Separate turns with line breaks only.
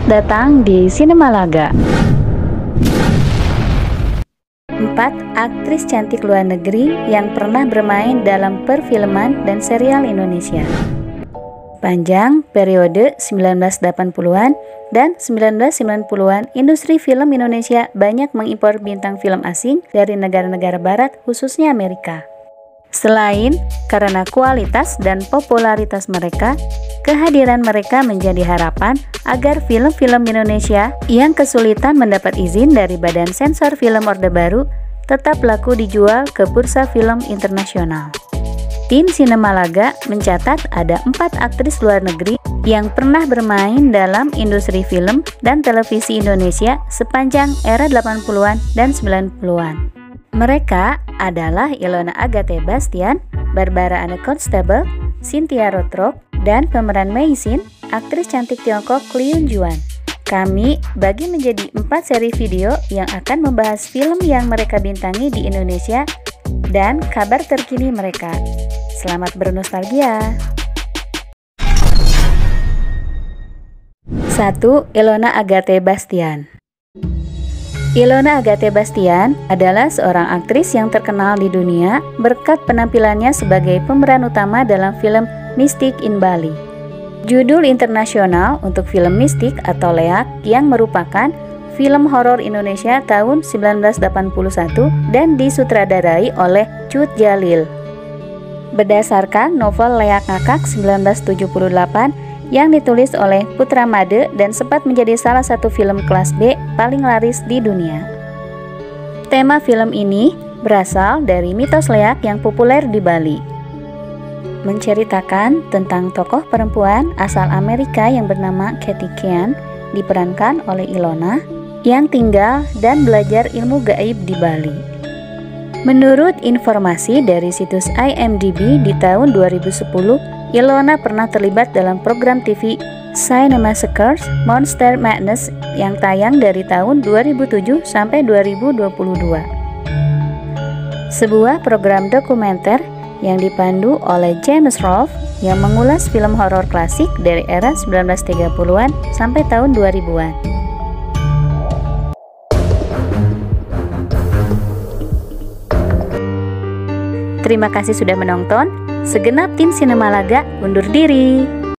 datang di Sinemalaga. 4 aktris cantik luar negeri yang pernah bermain dalam perfilman dan serial Indonesia. Panjang periode 1980-an dan 1990-an, industri film Indonesia banyak mengimpor bintang film asing dari negara-negara barat, khususnya Amerika. Selain karena kualitas dan popularitas mereka, kehadiran mereka menjadi harapan agar film-film Indonesia yang kesulitan mendapat izin dari Badan Sensor Film Orde Baru tetap laku dijual ke bursa film internasional. Tim Sinemalaga mencatat ada 4 aktris luar negeri yang pernah bermain dalam industri film dan televisi Indonesia sepanjang era 80-an dan 90-an. Mereka adalah Ilona Agathe Bastian, Barbara Anne Constable, Cynthia Rothrock, dan pemeran Mei Xin, aktris cantik Tiongkok Liu Juan. Kami bagi menjadi 4 seri video yang akan membahas film yang mereka bintangi di Indonesia dan kabar terkini mereka. Selamat bernostalgia. 1. Ilona Agathe Bastian. Ilona Agathe Bastian adalah seorang aktris yang terkenal di dunia berkat penampilannya sebagai pemeran utama dalam film Mystic in Bali. Judul internasional untuk film Mystic atau Leak yang merupakan film horor Indonesia tahun 1981 dan disutradarai oleh Cut Jalil. Berdasarkan novel Leak Ngakak 1978 yang ditulis oleh Putra Made dan sempat menjadi salah satu film kelas B paling laris di dunia. Tema film ini berasal dari mitos Leak yang populer di Bali. Menceritakan tentang tokoh perempuan asal Amerika yang bernama Kathy Kean, diperankan oleh Ilona, yang tinggal dan belajar ilmu gaib di Bali. Menurut informasi dari situs IMDb di tahun 2010, Ilona pernah terlibat dalam program TV Cinemassacres Monster Madness yang tayang dari tahun 2007 sampai 2022. Sebuah program dokumenter yang dipandu oleh James Rolfe yang mengulas film horor klasik dari era 1930-an sampai tahun 2000-an. Terima kasih sudah menonton. Segenap tim Sinemalaga undur diri.